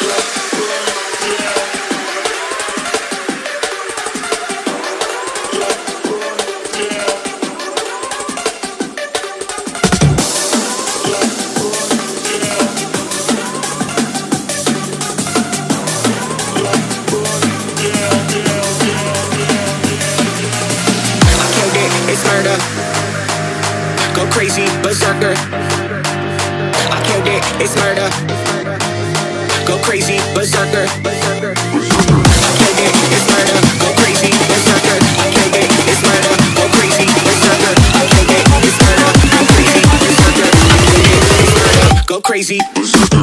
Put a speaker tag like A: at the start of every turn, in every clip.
A: Go crazy, berserker. I killed it, it's murder. Go crazy, berserker. I killed it, it's murder. Go crazy, berserker. I killed it, it's murder. Go crazy, berserker. I killed it, it's murder. Go crazy, berserker. I killed it, it's murder. Go crazy, berserker.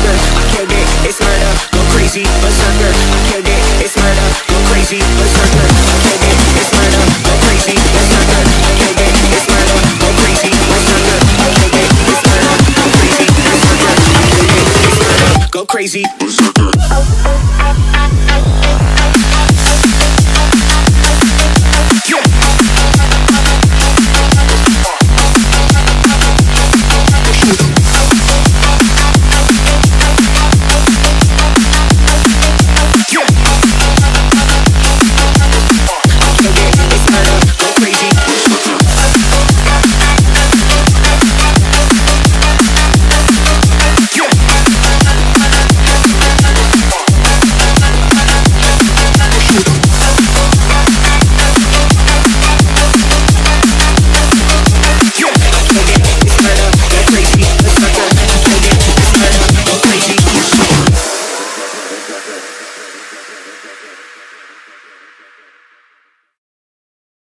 A: Berserker, I killed it, it's murder. Go crazy, berserker.